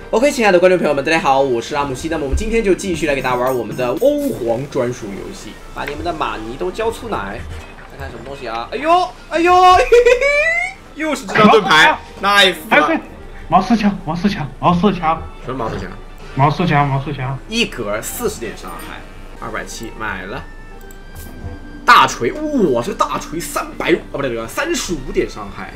OK， 亲爱的观众朋友们，大家好，我是阿姆西。那么我们今天就继续来给大家玩我们的欧皇专属游戏，把你们的马尼都交出来。看看什么东西啊？哎呦，哎呦，嘿嘿嘿，又是这张盾牌 ，nice 了。 毛丝枪，毛丝枪，毛丝枪， 什么毛丝枪？ 毛丝枪，毛丝枪， 一格40点伤害，270买了。大锤，哇，这个大锤300，不对，35点伤害。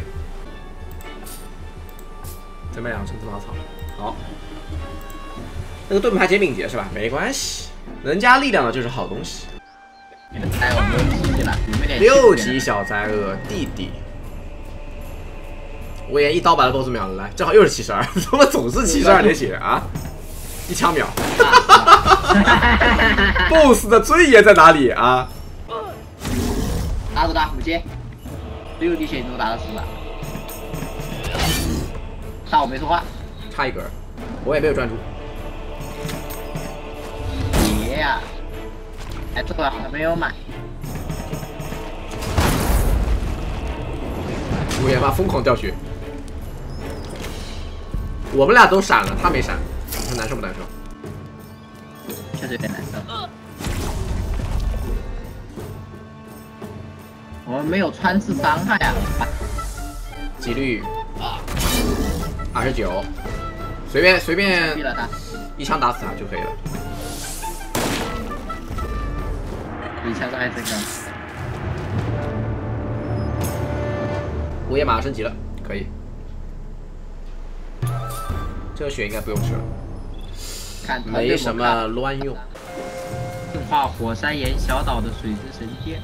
再买2层芝麻草。好，那个盾牌减敏捷是吧？没关系，能加力量的就是好东西。6级小灾厄弟弟，我也一刀把他 BOSS 秒了，来，正好又是72，怎么总是72点血啊？一枪秒。BOSS 的尊严在哪里啊？ 打住打，不接，6滴血你都打得死了。杀我没说话。 差一格，我也没有专注。 别呀！哎，这个还没有买。 无言吧，疯狂掉血。我们俩都闪了，他没闪，他难受不难受？ 确实有点难受。我们没有穿刺伤害啊！ 几率29，随便一枪打死他就可以了。 一枪在这个。 无言马上升级了，可以。这个血应该不用吃了， 看没什么乱用。 净化火山岩小岛的水之神剑。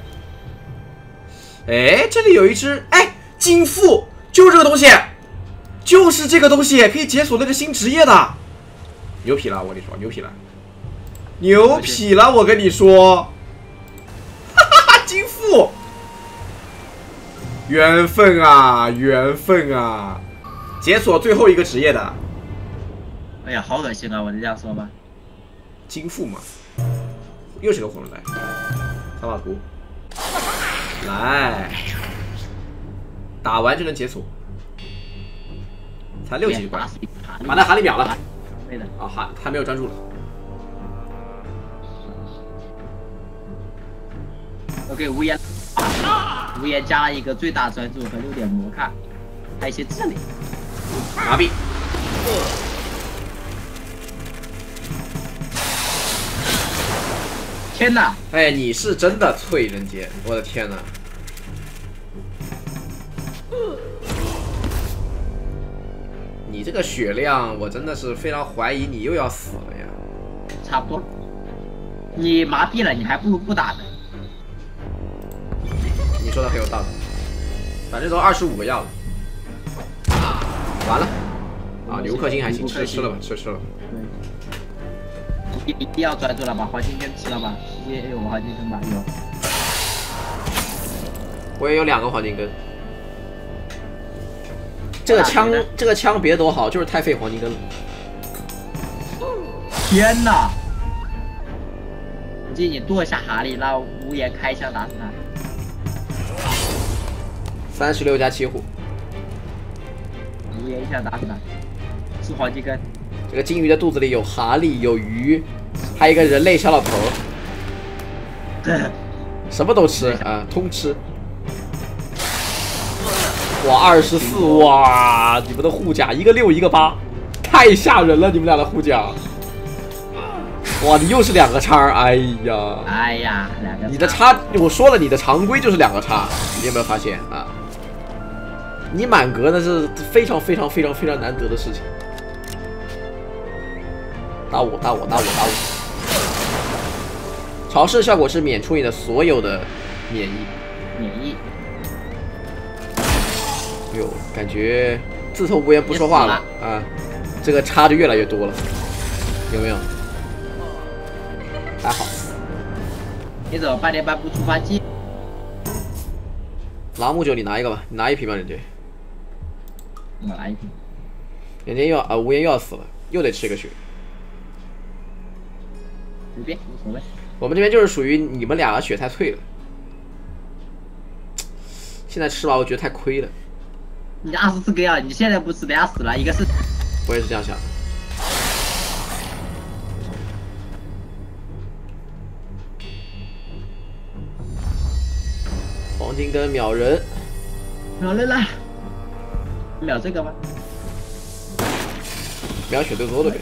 哎，这里有一只，哎，金腹，就是这个东西，就是这个东西，可以解锁那个新职业的，牛皮了，我跟你说，牛皮了，牛皮了，我跟你说，哈哈哈，金腹，缘分啊，缘分啊，解锁最后一个职业的。 哎呀，好恶心啊！我就这样说吧。 金腹嘛，又是个火龙带，扫把图。来，打完就能解锁，才6级关，把那哈利秒了。 对的。 啊，还没有专注了。 OK， 无言加了一个最大专注和6点魔卡，还有一些智力。 麻痹。 天哪！ 哎，你是真的脆人杰，我的天哪！你这个血量，我真的是非常怀疑你又要死了呀。 差不多。你麻痹了，你还不如不打呢。 你说的很有道理。反正都25个药了。完了。啊，刘克星还行，吃了吧，吃了吧。 一定要专注了，把黄金根吃了吧。也有黄金根吧？有。 我也有2个黄金根。这个枪别多好，就是太费黄金根了。 天哪！我建议你剁一下哈利，让无言开枪打死他。 36加7户。 无言一枪打死他，吃黄金根。 这个金鱼的肚子里有哈利，有鱼，还有一个人类小老头，什么都吃啊，通吃。哇，24，哇，你们的护甲一个6一个8，太吓人了，你们俩的护甲。哇，你又是2个叉，哎呀， 哎呀，2个。 你的叉，我说了，你的常规就是2个叉，你有没有发现啊？你满格那是非常难得的事情。打我！潮湿效果是免除你的所有的免疫。哎呦，感觉自从无言不说话了啊，这个差就越来越多了，有没有？还好。 你怎么8点半不触发机？ 朗姆酒你拿一个吧，你拿1瓶吧，人家。 我拿1瓶。 人家无言又要死了，又得吃一个血。 随便，无所谓。 我们这边就是属于你们俩血太脆了，现在吃吧，我觉得太亏了。 你24个呀，你现在不吃，等下死了。一个是， 我也是这样想的。 金灯秒人， 秒人了，秒这个吗？ 秒血对多的呗。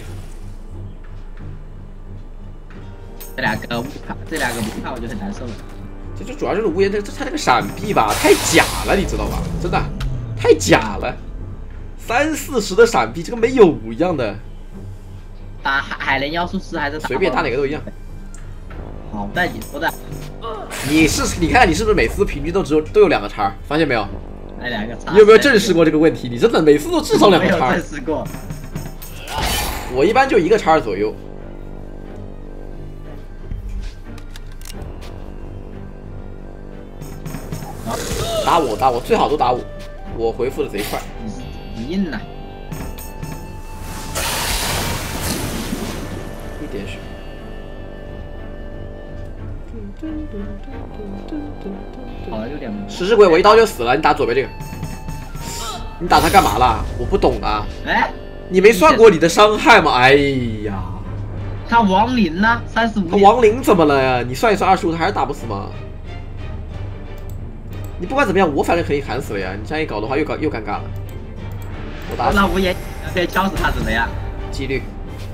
这两个不看我就很难受了。 这就主要就是无言他这个闪避吧，太假了，你知道吧？真的，太假了，30-40的闪避，这个没有一样的。 打海莲妖术师还是随便打哪个都一样。 好在你说的。 你看你是不是每次平均都有2个叉？发现没有？ 那2个叉。 你有没有正视过这个问题？你真的每次都至少2个叉。 没有正视过。 我一般就1个叉左右。打我，最好都打我，我回复的贼快。 你硬了。 一点血。 好了，有点。 食尸鬼，我一刀就死了，你打左边这个。你打他干嘛啦？我不懂啊。 哎， 你没算过你的伤害吗？哎呀， 他亡灵呢？35。 他亡灵怎么了呀？你算一算25，他还是打不死吗？你不管怎么样，我反正可以砍死了呀！你这样一搞的话，又尴尬了。我打死。 那无言可以敲死他怎么样？ 几率。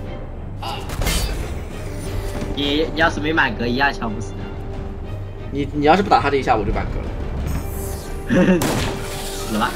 你要是没满格，一样敲不死。 你要是不打他这一下，我就满格了。 死了。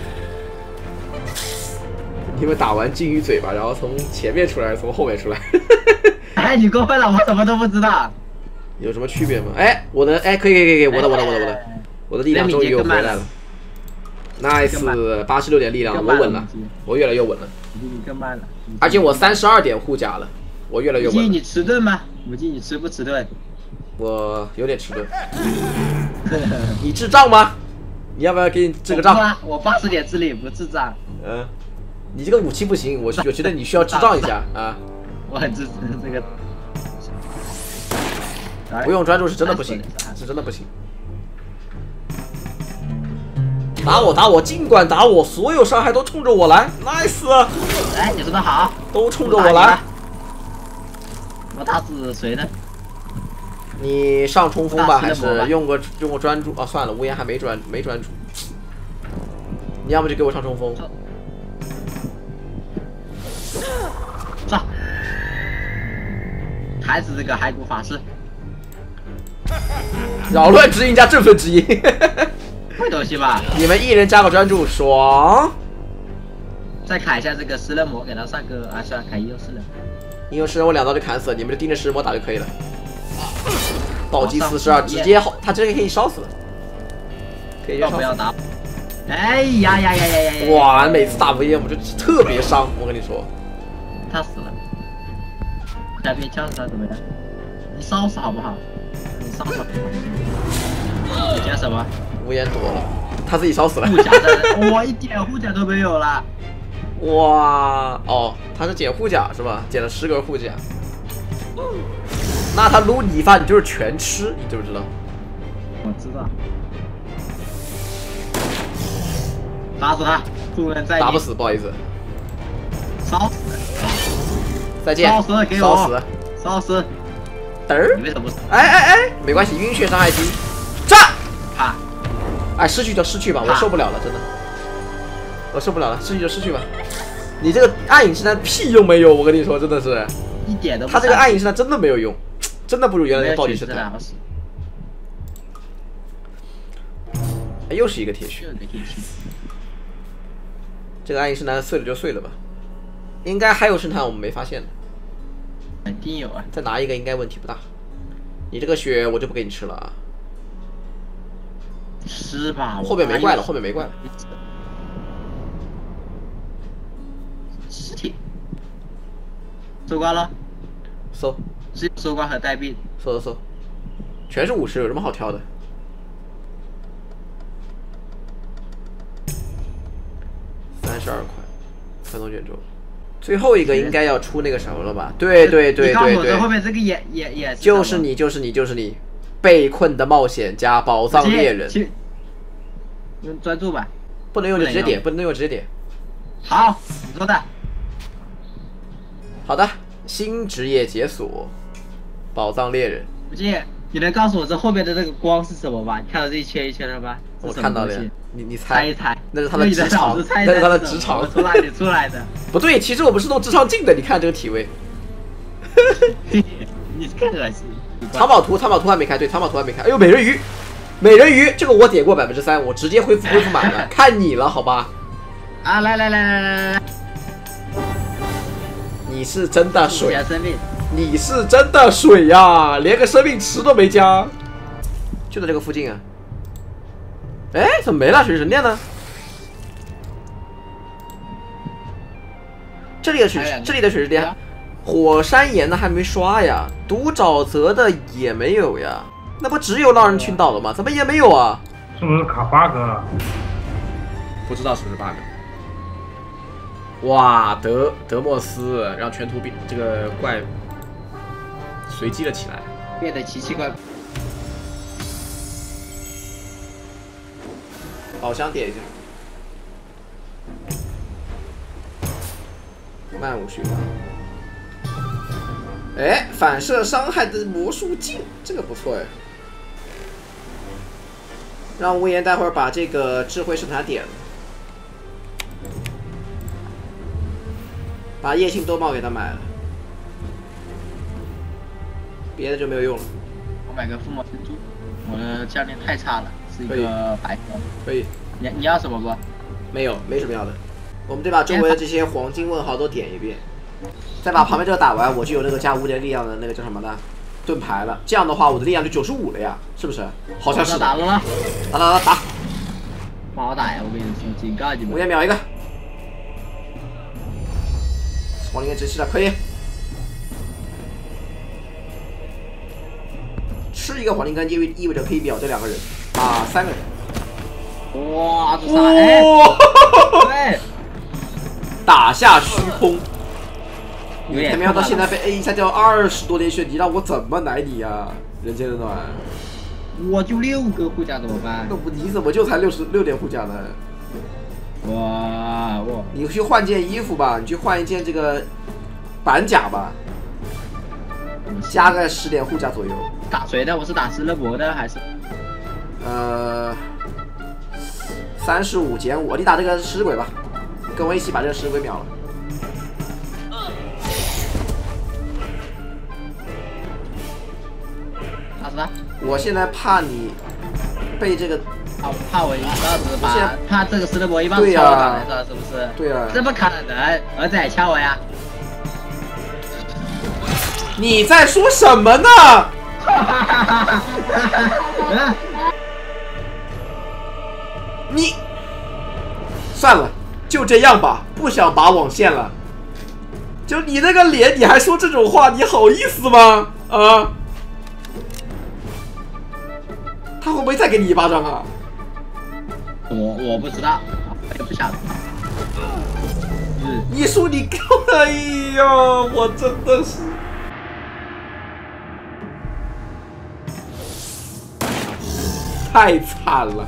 你们打完金鱼嘴巴，然后从前面出来，从后面出来。 哎，你过分了，我什么都不知道。 有什么区别吗？哎，我的，哎，可以，我的力量终于又回来了。Nice， 86点力量，我稳了，我越来越稳了。 你更慢了。 而且我32点护甲了，我越来越稳了。 你迟钝吗？母鸡，你迟不迟钝？ 我有点迟钝。你智障吗？你要不要给你智个障？ 我80点智力不智障。 你这个武器不行，我觉得你需要智障一下啊。我很支持这个。 不用专注是真的不行，是真的不行。打我，尽管打我，所有伤害都冲着我来 ，nice！ 哎，你说的好， 都冲着我来。 我打死谁呢？ 你上冲锋吧，还是用过专注？哦，算了，无言还没专注。你要么就给我上冲锋。 上，砍死这个骸骨法师。 扰乱指引加振奋指引。 会东西吧？ 你们一人加个专注，爽。 再砍一下这个食人魔，给他上个啊，算了，砍英雄食人。 英雄食人我2刀就砍死了，你们就盯着食人魔打就可以了。暴击42，直接他直接可以烧死了。可以烧死。不要打。哎呀！哇，每次打无烟我就特别伤，我跟你说。 他死了。改变枪杀怎么样？你烧死好不好？你烧死。你加什么？ 无言躲了，他自己烧死了。 护甲的，我一点护甲都没有了。 哇，哦，他是捡护甲是吧？捡了10根护甲。那他撸你一发，你就是全吃，你知不知道？ 我知道。打死他，众人在。 打不死，不好意思。 烧死。 再见。 烧死，给我。 烧死。 烧死。 嘚儿。 你为什么？ 哎，没关系，晕血伤害低。炸！ 怕。 哎，失去就失去吧，我受不了了，真的。我受不了了，失去就失去吧。你这个暗影之弹屁用没有，我跟你说，真的是。 一点都不。 他这个暗影之弹真的没有用，真的不如原来的暴击之弹。哎，又是一个铁血。这个暗影之弹碎了就碎了吧，应该还有圣炭我们没发现的。 肯定有啊， 再拿一个应该问题不大。你这个血我就不给你吃了啊。 吃吧， 后面没怪了，后面没怪了。 尸体。收官了。 搜。 只有收官和带币。 搜。全是50，有什么好挑的？32块，传统卷轴。最后一个应该要出那个什么了吧？对。你告诉我，这后面这个也就是你，被困的冒险家，宝藏猎人。 用专注吧。 不能用就直接点，不能用直接点。 好，你说的。 好的，新职业解锁，宝藏猎人。 不进， 你能告诉我这后面的那个光是什么吗？你看到这一圈一圈的吧？ 我看到了呀，你猜一猜， 那是他的直肠， 那是他的直肠， 从哪里出来的？ 不对，其实我们是弄直肠镜的，你看这个体位。 你更恶心。 藏宝图还没开，对，藏宝图还没开。哎呦，美人鱼，美人鱼，这个我点过3%，我直接恢复满了，看你了，好吧？ 啊，来， 你是真的水， 生命。 你是真的水呀，连个生命池都没加，就在这个附近啊。哎，怎么没了？水神殿呢？这里的水神殿，火山岩的还没刷呀，毒沼泽的也没有呀，那不只有浪人群岛了吗？怎么也没有啊？ 是不是卡 bug 了？ 不知道是不是 bug。哇，德莫斯让全图这个怪随机了起来， 变得奇怪。 宝箱点一下，漫无血法。哎，反射伤害的魔术镜，这个不错哎。让无言待会儿把这个智慧圣塔点了，把夜行兜帽给他买了，别的就没有用了。 我买个附魔珍珠，我的教练太差了，是一个白魔。 可以。 你要什么不？ 没有，没什么要的。我们得把周围的这些黄金问号都点一遍，再把旁边这个打完，我就有那个加无敌力量的那个叫什么的盾牌了。这样的话，我的力量就95了呀，是不是？好像是。 打了吗？ 打。 不好打呀！我跟你说，警告你们。 无言秒一个。黄金跟直系的可以。吃一个黄金根意味着可以秒这2个人啊，3个人。 哇，这啥？哎，对， 打下虚空。你没想到现在被 A 一下掉20多连血，你让我怎么奶你呀？人间的暖。 我就6个护甲怎么办？ 那不你怎么就才66点护甲呢？ 哇！ 你去换件衣服吧，你去换一件这个板甲吧，加个10点护甲左右。 打谁的？我是打石勒伯的还是 ？35减5，你打这个食鬼吧，跟我一起把这个食鬼秒了。 打死他！ 我现在怕你被这个， 怕我一棒子怕这个石勒伯一棒子敲我打来是吧？是不是？ 对啊。 这不可能，儿子也敲我呀！ 你在说什么呢？你算了，就这样吧，不想拔网线了。就你那个脸，你还说这种话，你好意思吗？啊？他会不会再给你一巴掌啊？ 我不知道，我也不晓得。 你说你，哎呀，我真的是。太惨了！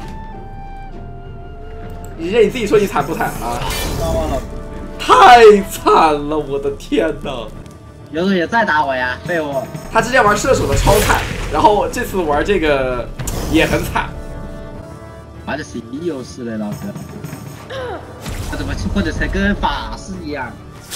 你自己说你惨不惨啊？太惨了，我的天哪！ 有种也再打我呀，废物！ 他之前玩射手的超惨，然后这次玩这个也很惨。 玩的是优势的老哥，他怎么混的才跟法师一样？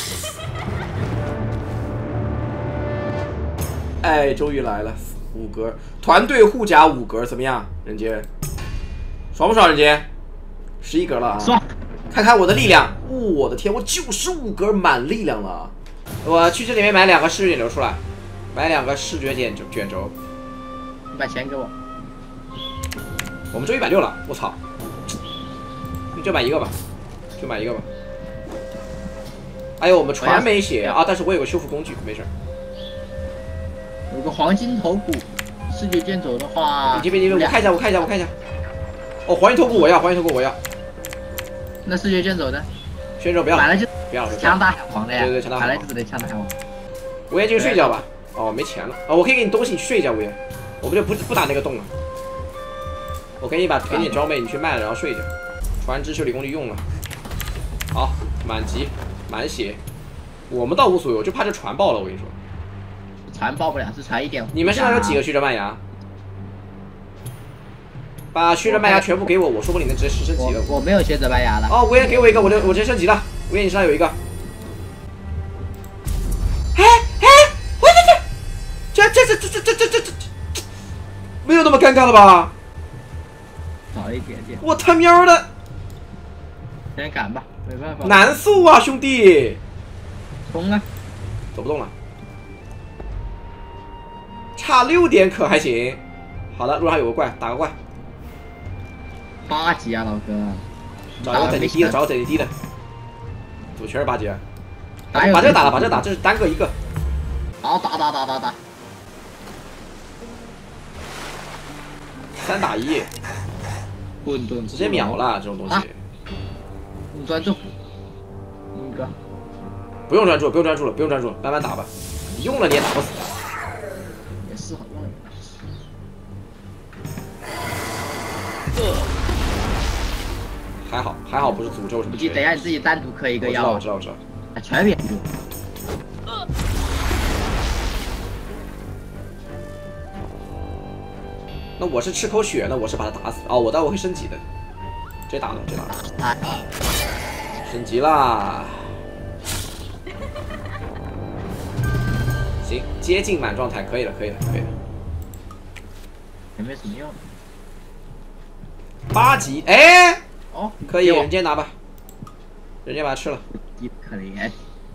哎，终于来了，5格团队护甲5格，怎么样？人杰，爽不爽？人杰，11格了啊！ 爽！ 看看我的力量，我的天，我95格满力量了。我去这里面买2个视觉卷轴出来，买2个视觉卷轴。 你把钱给我。 我们就160了，我操！你就买一个吧，就买一个吧。哎呦，我们船没血啊，但是我有个修复工具，没事。 有个黄金头骨，视觉卷轴的话， 你这边我看一下，我看一下。哦，黄金头骨我要， 那视觉卷轴呢？ 选手不要， 买了就不要枪打海王的呀。 对，枪打海王。 买了就只能枪打海王。 无言进去睡觉吧。哦，没钱了。哦，我可以给你东西，你去睡一觉，无言。我们就不打那个洞了。我给你点装备，你去卖了，然后睡一觉。船只修理工具用了。好，满级，满血。我们倒无所谓，我就怕这船爆了，我跟你说。 船爆不了，是船1点。 你们身上有几个虚着麦芽？ 把血刃麦芽全部给我，我说不定能直接10升级了。 我没有血刃麦芽了。 哦，吴彦给我一个，我直接升级了。吴彦你身上有一个。哎，我这，没有那么尴尬了吧？ 好一点点。 我他喵的！ 先赶吧，没办法。 难受啊，兄弟！ 冲啊！ 走不动了，差6点可还行。好的，路上有个怪，打个怪。 8级啊，老哥！ 找个等级低的，找个等级低的。怎么全是8级啊？把把这个打了，把这个打，这是单个一个。 好，打。 3打1， 混沌直接秒了这种东西。 你专注，一个。 不用专注，不用专注了，不用专注了，慢慢打吧。你用了你也打不死。 也是好用。 还好不是诅咒什么之类的。 你等一下你自己单独磕一个药。 我知道。 全免用。 那我是吃口血呢，我是把他打死。哦，我待会会升级的。这打了。升级啦。行，接近满状态，可以了。 也没什么用。 8级，哎， 哦， 可以，人间拿吧，人间把它吃了。 可怜。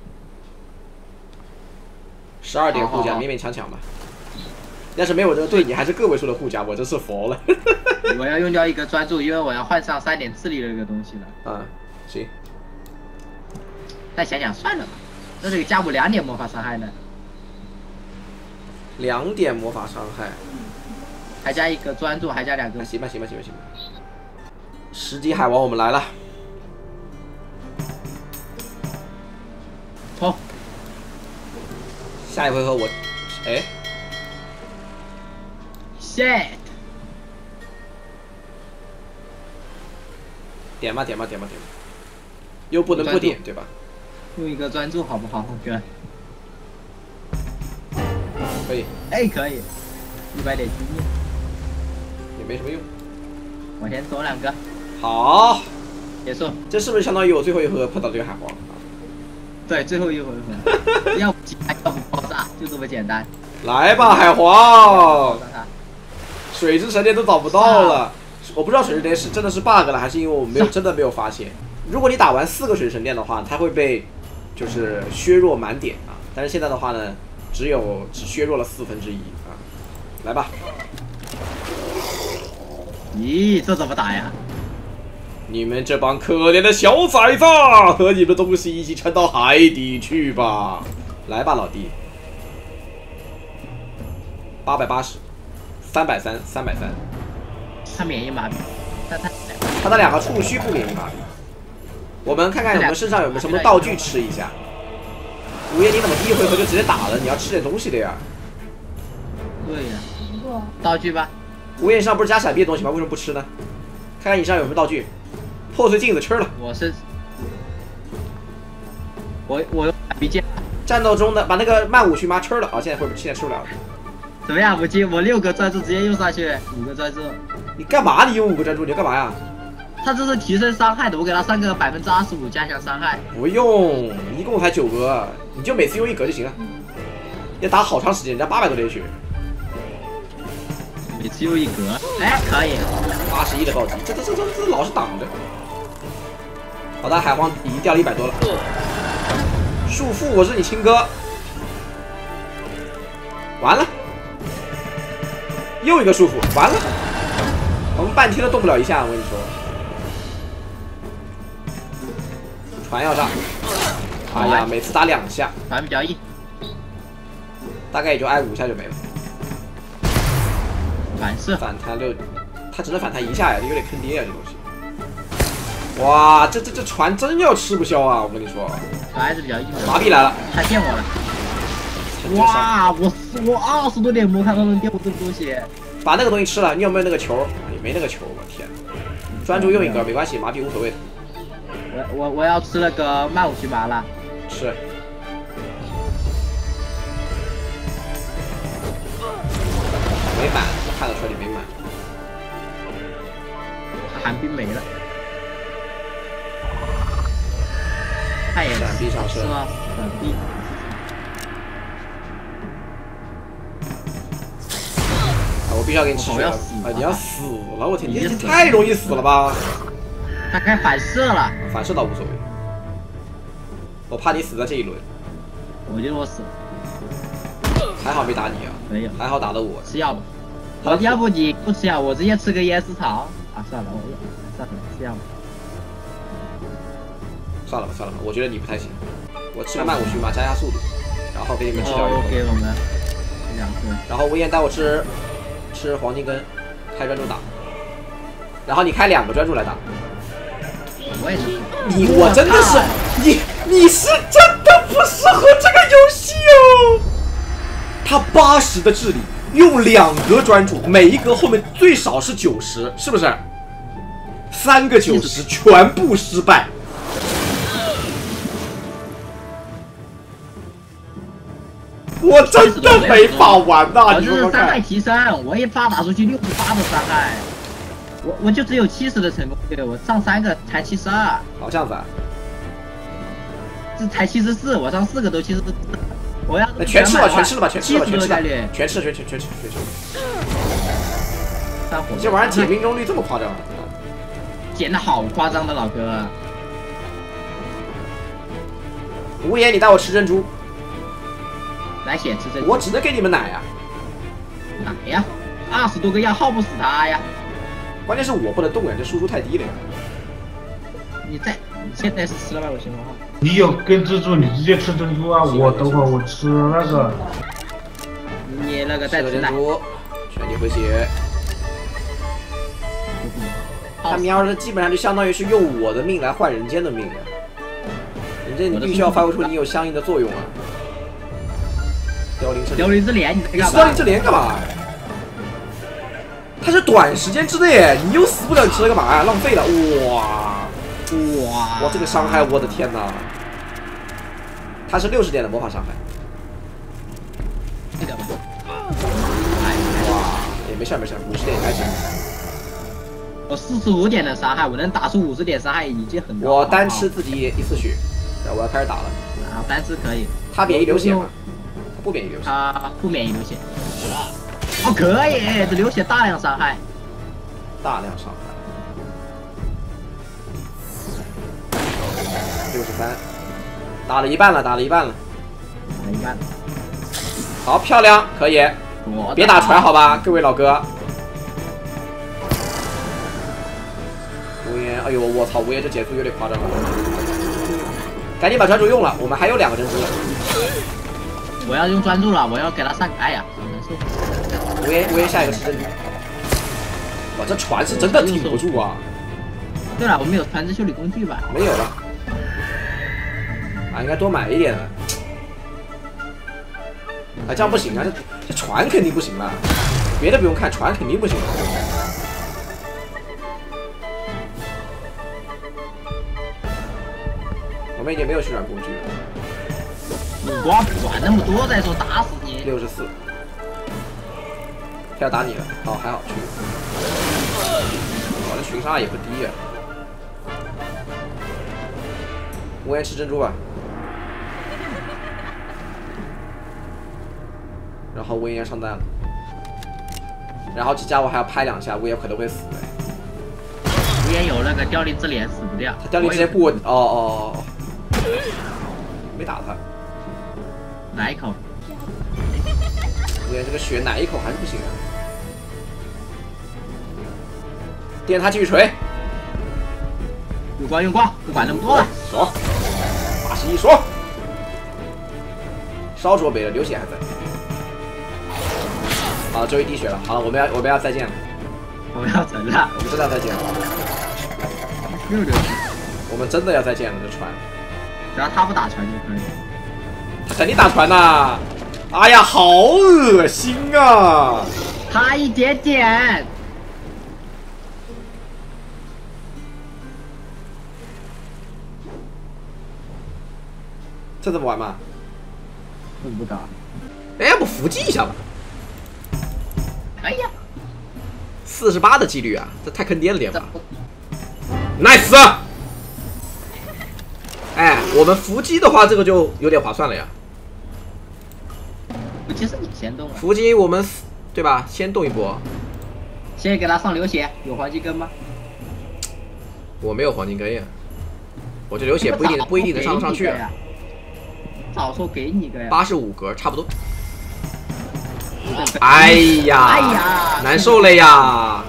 12点护甲，勉勉强吧。要是没有这个队，你还是个位数的护甲，我真是服了。 我要用掉一个专注，因为我要换上3点智力的这个东西了。 啊，行。 再想想算了吧，那这个加我2点魔法伤害呢 ？2点魔法伤害， 还加一个专注，还加2个。 行吧。10级海王，我们来了。 冲！ 下一回合我，哎 ，shit！ 点吧，又不能不点，对吧？ 用一个专注好不好，哥？ 可以。 哎，可以。100点经验。 也没什么用。 我先走2个。 好。 结束。 这是不是相当于我最后一回合碰到这个海皇？ 对，最后一回合。要不击败，要不爆炸，就这么简单。 来吧，海皇！水之神殿都找不到了，我不知道水之神殿是真的是 bug 了，还是因为我真的没有发现。如果你打完4个水之神殿的话，它会被就是削弱满点啊。但是现在的话呢，只削弱了1/4啊。来吧。 咦，这怎么打呀？ 你们这帮可怜的小崽子，和你们的东西一起沉到海底去吧！来吧，老弟。880。330，330。 他免疫麻痹， 他的2个触须不免疫麻痹。我们看看我们身上有没有什么道具吃一下。吴爷，你怎么第一回合就直接打了？你要吃点东西的呀。 对呀。道具吧。 吴爷，你身上不是加闪避的东西吗？为什么不吃呢？看看你身上有什么道具。破碎镜子吃了。 我有闪避剑。 战斗中的把那个慢武须妈吃了啊！现在吃不了了。 怎么样？我6个专注直接用上去，5个专注。 你干嘛？你用5个专注？你要干嘛呀？ 他这是提升伤害的，我给他上个25%加强伤害。 不用，一共才9个，你就每次用1格就行了。要打好长时间，人家800多点血。 每次用1格，哎，可以。 81的暴击，这老是挡着。好的，海皇已经掉了100多了。束缚，我是你亲哥。完了。又一个束缚，完了，我们半天都动不了一下，我跟你说。船要上，哎呀，每次打2下， 船比较硬， 大概也就挨5下就没了。 反射反弹6，他只能反弹1下呀，有点坑爹啊这东西。哇，这船真要吃不消啊！我跟你说， 船还是比较硬的。 麻痹来了， 他电我了。哇，我20多点魔卡都能电我这个东西。 把那个东西吃了，你有没有那个球？你没那个球，我天！专注用1个没关系，麻痹无所谓的。 我要吃那个慢武须麻了。 吃。没满，我看得出来你没满。 地。 我必须要给你吃血了！啊，你要死了！我天，你已经太容易死了吧？ 他开反射了， 反射倒无所谓，我怕你死在这一轮。 我觉得我死了。 还好没打你啊！ 没有， 还好打的我。 吃药吧。好，要不你不吃药，我直接吃个椰丝草。啊，算了，算了，吃药吧。 算了吧，我觉得你不太行。我吃个曼谷须马加速度，然后给你们吃掉一个。 给我们2个。 然后威严带我吃黄金根，开专注打。然后你开2个专注来打。 我也是。 我真的是你是真的不适合这个游戏哦。他80的智力，用2格专注，每一格后面最少是90，是不是？3个90全部失败。我真的没法玩呐！ 我就是伤害提升，我一发打出去68的伤害，我就只有70的成功率，我上3个才72。 好像子啊， 这才74，我上4个都74。我要全吃了吧，全吃了， 全吃。 这玩意儿减命中率这么夸张？ 减的好夸张的，老哥。 无言，你带我吃珍珠。 来血吃珍珠。 我只能给你们奶呀。 奶呀，20多个药耗不死他呀。 关键是我不能动呀，这输出太低了呀。 你现在是吃了吧？我情况。 你有根蜘蛛，你直接吃珍珠啊！我等会儿我吃那个。 你那个再吃珍珠，全体回血。他喵的，基本上就相当于是用我的命来换人间的命了。你必须要发挥出你有相应的作用啊！凋零之莲，你知道你这莲干嘛？它是短时间之内，你又死不了，你吃它干嘛呀？浪费了！哇，这个伤害，我的天哪！它是60点的魔法伤害。哇，也没事，50点还行。 我45点的伤害，我能打出50点伤害已经很高。 我单吃自己1次血，我要开始打了。 啊，单吃可以。 他免疫流血吗？他不免疫流血。 他不免疫流血。哦，可以，这流血大量伤害。 大量伤害。63，打了一半了。好漂亮，可以。别打船好吧，各位老哥。无言，哎呦我操，无言这减速有点夸张了。赶紧把专注用了，我们还有2个珍珠。 我要用专注了，我要给他上。哎呀，好难受。 无言下一个是珍珠。哇，这船是真的挺不住啊。 对了，我们有船只修理工具吧？ 没有了。啊，应该多买一点的。啊，这样不行啊，这船肯定不行了。别的不用看，船肯定不行。我们已经没有旋转工具了。 你光管那么多再说，打死你 ！64，他要打你了。好，还好去。我的群杀也不低呀。无言吃珍珠吧。然后无言上弹了。然后这家伙还要拍2下，无言可能会死。 无言有那个凋零之莲，死不掉。 他凋零之莲不稳。哦。没打他。 来一口。 无言这个血奶一口还是不行啊。电他继续锤。 用光，不管那么多了。 爽，81爽。烧灼北了，流血还在。好，最后1滴血了。好了，我们要再见了。 我们要整了。 我们真的要再见了。我们真的要再见了，这船。 只要他不打船就可以。 他肯定打船呐！哎呀，好恶心啊！ 差一点点。 这怎么玩嘛？ 不知道。 哎，要不伏击一下吧？ 哎呀 ，48的几率啊，这太坑爹了点吧 ！Nice！哎， 我们伏击的话，这个就有点划算了呀。 不其实你先动了， 伏击我们对吧？先动一波。 先给他上流血，有黄金根吗？ 我没有黄金根呀，我这流血不一定能上得上去。 早说给你个呀 ！85格差不多。哎呀，难受了呀！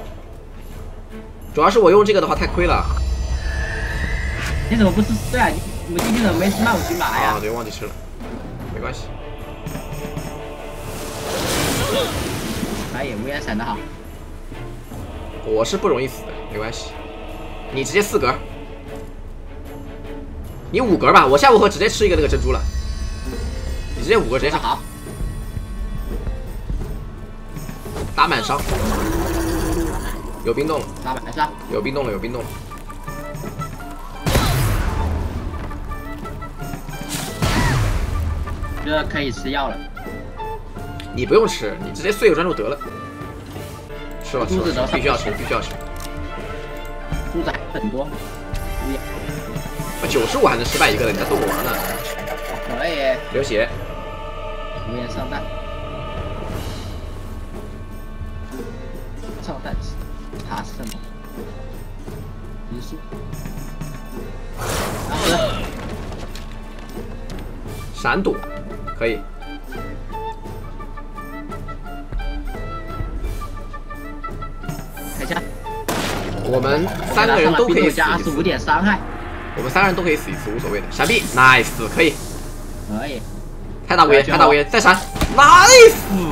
主要是我用这个的话太亏了。 你怎么不吃对啊？你们今天怎么没吃曼武荨麻呀？ 啊，对，忘记吃了，没关系。 可以，无言闪得好。 我是不容易死的，没关系。你直接4格，你5格吧。我下回合直接吃一个那个珍珠了。你直接5格直接上。 好。 打满伤。有冰冻了。 打满伤。 有冰冻了，有冰冻了。 这可以吃药了。 你不用吃，你直接碎个专注得了。吃吧，吃吧，必须要吃，必须要吃。 珠子还很多 ，95还能失败一个的，你在逗我玩呢？ 可以。 流血。 无言上弹。上弹查什么？移速。 闪躲，可以。 看一下。 我们3个人都可以死加25点伤害。 我们3个人都可以死一次，无所谓的。闪避 ，nice， 可以。 可以。 太大无言，太大无言，再闪 ，nice。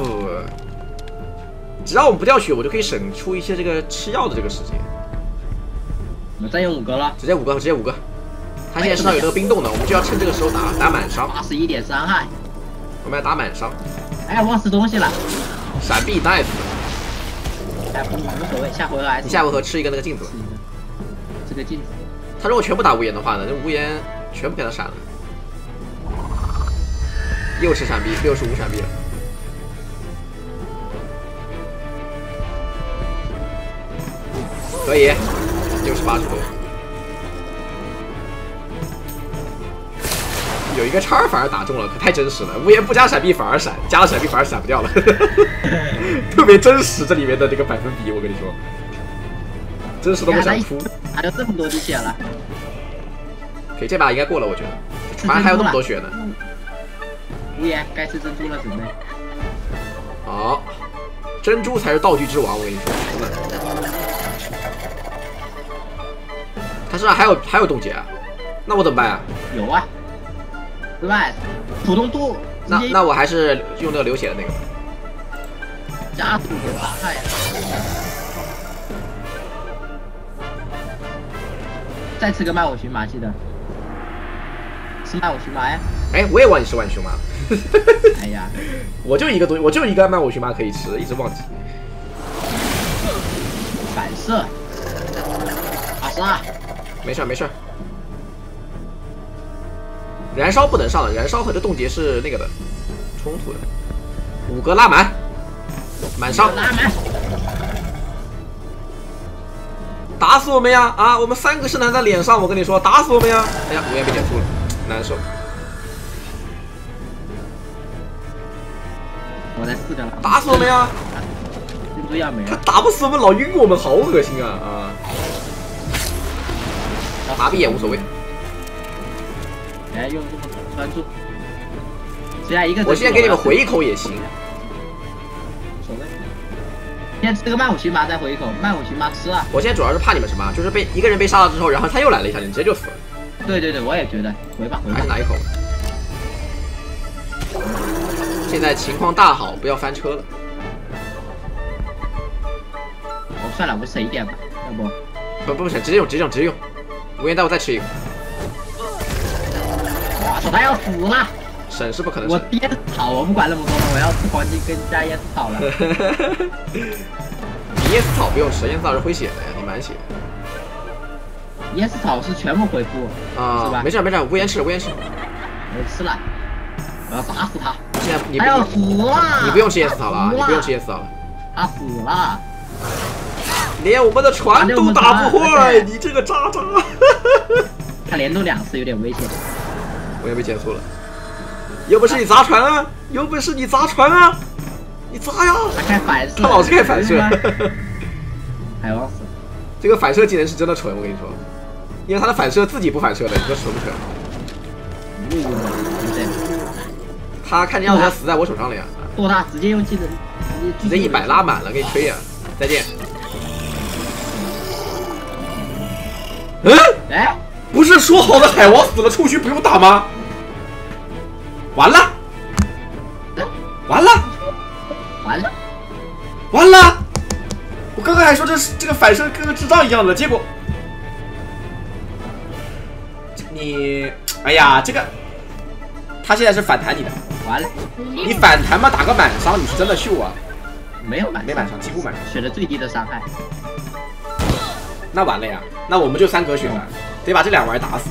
只要我们不掉血，我就可以省出一些这个吃药的这个时间。 我们再用5格了， 直接5个，直接5个。他现在身上有这个冰冻的，我们就要趁这个时候打满伤。 81点伤害。 我们要打满伤。 哎呀，忘吃东西了。 闪避 nice。 无所谓，下回合还是。 你下回合吃一个那个镜子。 这个镜子。 他如果全部打无言的话呢，那无言全部给他闪了。又是闪避，65闪避了。可以，60、80多。有一个叉反而打中了，可太真实了。无言不加闪避反而闪，加了闪避反而闪不掉了，特别真实。这里面的这个百分比，我跟你说，真实都不想哭。 还有这么多滴血了， 可以，这把应该过了，我觉得。船还有那么多血呢。 无言，该吃珍珠了，准备。 好，珍珠才是道具之王，我跟你说，真的。他身上还有冻结啊，那我怎么办啊？ 有啊。对吧？普通度。 那我还是用那个流血的那个。 加速给伤害。再吃个曼武荨麻，记得。吃曼武荨麻呀！ 哎，我也忘记吃曼武荨麻了。 哎呀， 我就一个东西，我就一个曼武荨麻可以吃，一直忘记。 反射。22。 没事没事。燃烧不能上了，燃烧和这冻结是那个的冲突的。5格拉满，满伤。 拉满。 打死我们呀！啊，我们3个是男在脸上，我跟你说，打死我们呀！哎呀，无言被减速了，难受。 我才4个了。 打死我们呀！ 珍珠要没了。 他打不死我们，老晕我们，好恶心啊！啊！麻痹也无所谓。 来用这么专注，只要一个。 我现在给你们回一口也行。 无所谓。先吃个曼武荨麻再回一口，曼武荨麻吃了。 我现在主要是怕你们什么？就是被一个人被杀了之后，然后他又来了一下，你直接就死了。 对对对，我也觉得。回吧回吧。 还是拿一口。现在情况大好，不要翻车了。 哦，算了，我省一点吧，要不。 不省，直接用。无言带我再吃一个。 他要死了！ 省是不可能省。 我椰子草，我不管那么多了，我要吃黄金跟加椰子草了。 你椰子草不用吃，椰子草是回血的呀，你满血。 椰子草是全部恢复啊，是吧？ 没事，无言吃。我吃了，我要打死他。 现在你他要死了！ 你不用吃椰子草了啊！你不用吃椰子草了。 他死了。 连我们的船都打不坏，你这个渣渣！ 他连动2次有点危险。 我也被减速了。有本事你砸船啊！有本事你砸船啊！你砸呀！ 他开反射， 他老是开反射。 海王死。 这个反射技能是真的蠢，我跟你说，因为他的反射自己不反射的，你说蠢不蠢？他看见要死在我手上了呀！ 多大？直接用技能， 直接100拉满了，给你吹呀！再见。 哎， 不是说好的海王死了触须不用打吗？完了，完了， 完了， 完了！我刚刚还说这个反射跟个智障一样的，结果你，哎呀，这个他现在是反弹你的， 完了， 你反弹嘛，打个满伤，你是真的秀啊！ 没有满， 没满伤，几乎满伤， 选的最低的伤害。 那完了呀，那我们就3格选了，得把这2玩意打死。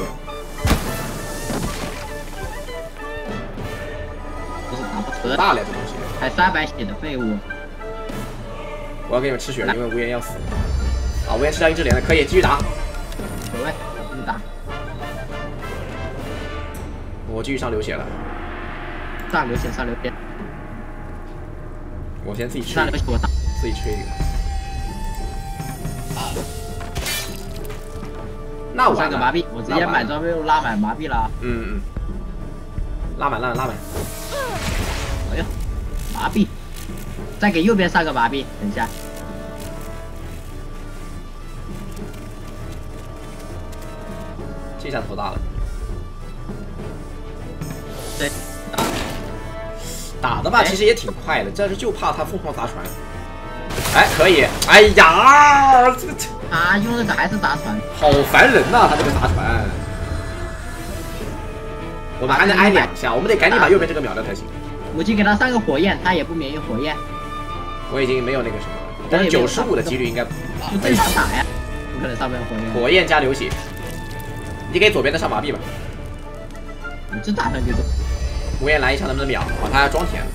不是打不死， 大了这东西， 还300血的废物。 我要给你们吃血了，因为无言要死。啊，无言吃掉1只连了，可以继续打。 无所谓，继续打。 我继续上流血了。 上流血，上流血。 我先自己吹， 上流血我打， 自己吹一个。那我上个麻痹，我直接买装备拉满麻痹了。 嗯，拉满。 哎呦，麻痹，再给右边上个麻痹，等一下。 这下头大了。 对， 打的吧，其实也挺快的，但是就怕他疯狂砸船。哎，可以。哎呀，这个他用那个还是砸船， 好烦人呐、他这个砸船。我们还能挨2下，我们得赶紧把右边这个秒掉才行。 我去给他上个火焰，他也不免疫火焰。 我已经没有那个什么了，但是95%的几率应该就正常打呀，不可能上不了火焰。 火焰加流血，你给左边的上麻痹吧。 你这打上去走。 无言来一枪能不能秒？哦，他要装填了。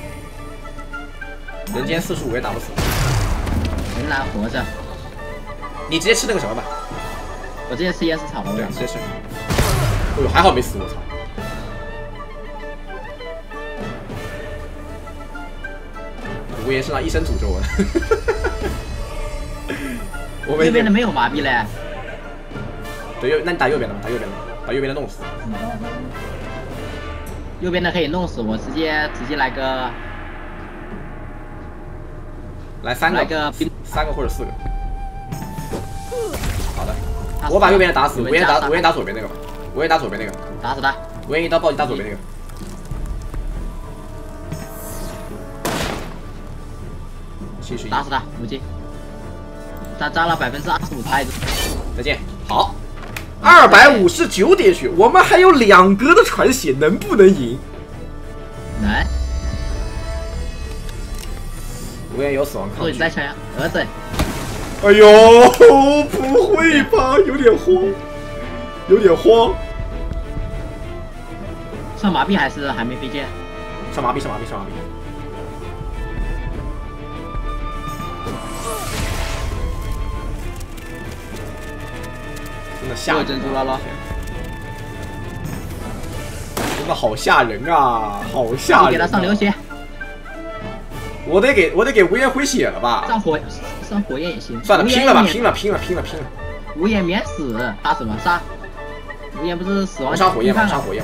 人间45也打不死。 仍然活着。 你直接吃那个什么吧。 我直接吃岩石草了。 对啊，直接吃。哎呦，还好没死，我操！无言身上一身诅咒啊！我们右边的没有麻痹嘞。 对，那你打右边的吧，打右边的，把右边的弄死。 右边的可以弄死我，直接来个， 来3个， 来个冰 ，3个或者4个。好的，我把右边的打死，无言打左边那个吧，无言打左边那个， 打死他， 无言一刀暴击打左边那个。71， 打死他，无敌。他扎了25%胎子。 再见，好。259点血，我们还有2格的传血，能不能赢？ 能。 无言有死亡抗拒。 你再抢儿子。 哎呦，不会吧？有点慌，有点慌。 上麻痹还是还没飞剑？ 上麻痹。真的吓人！ 珍珠了咯！ 真的好吓人啊，好吓人！ 给他上流血。 我得给无言回血了吧？ 上火焰也行。 算了，拼了吧，拼了！ 无焰免死，打什么杀？无焰不是死亡？ 我上火焰。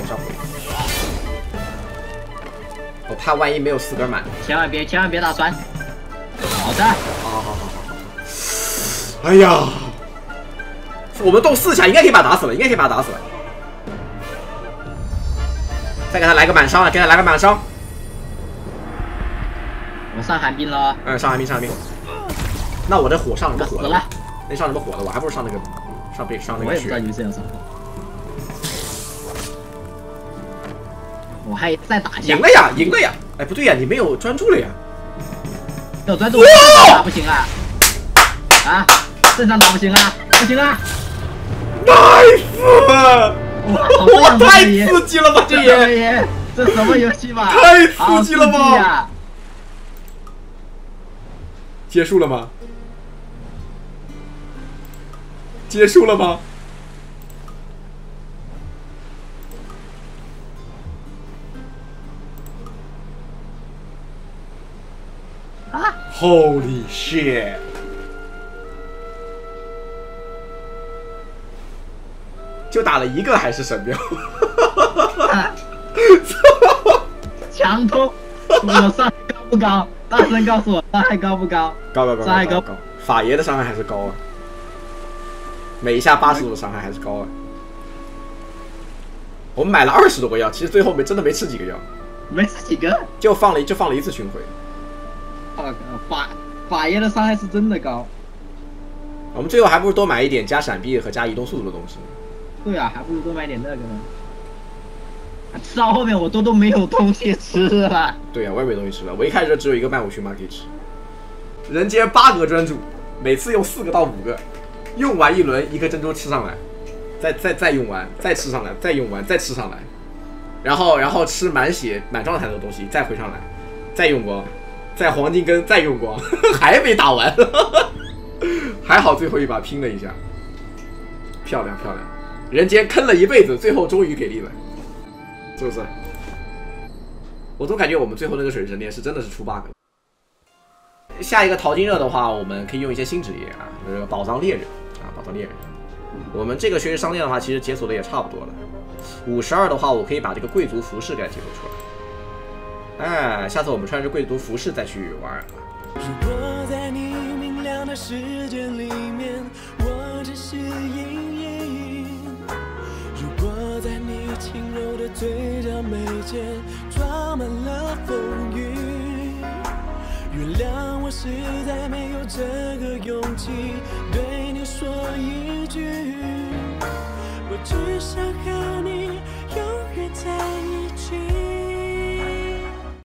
我怕万一没有4根满。 千万别打船。好的。 好。哎呀，我们动4下，应该可以把他打死了，再给他来个满伤， 我上寒冰了。 上寒冰。那我这火上什么火了？ 那上什么火的？我还不如上那个上那个。 我也不知道你是要上。我还再打一下。 赢了呀！哎，不对呀，你没有专注了呀。 没有专注，打不行啊！啊，正常打不行啊，不行啊！ nice！ 我太刺激了吧，这也！ 这什么游戏嘛？ 太刺激了吧！结束了吗？ 啊 ！Holy shit！ 就打了一个还是神庙， 强通，我伤害高不高？大声告诉我伤害高不高？ 高， 伤害高。 法爷的伤害还是高啊，每一下85的伤害还是高啊。我们买了20多个药，其实最后真的没吃几个药， 没吃几个， 就放了一次巡回。 法爷的伤害是真的高。 我们最后还不如多买一点加闪避和加移动速度的东西。 对啊，还不如多买点那个呢。吃到后面我都没有东西吃了。 对啊，我也没东西吃了。我一开始只有一个曼武荨麻可以吃。人间8格专注，每次用4个到5个，用完一轮一个珍珠吃上来，再用完，再吃上来，再用完再吃上来，然后吃满血满状态的东西再回上来，再用光，再黄金根再用光，还没打完。还好最后一把拼了一下，漂亮。人间坑了一辈子，最后终于给力了，是不是？我总感觉我们最后那个水神殿是真的是出 bug。下一个淘金热的话，我们可以用一些新职业啊，这个宝藏猎人啊，宝藏猎人。我们这个学习商店的话，其实解锁的也差不多了。52的话，我可以把这个贵族服饰给它解锁出来。哎，下次我们穿着贵族服饰再去玩。 如果在你明亮的世界里面，我只是阴影；如果在你轻柔的嘴角眉间装满了风雨，原谅我实在没有这个勇气对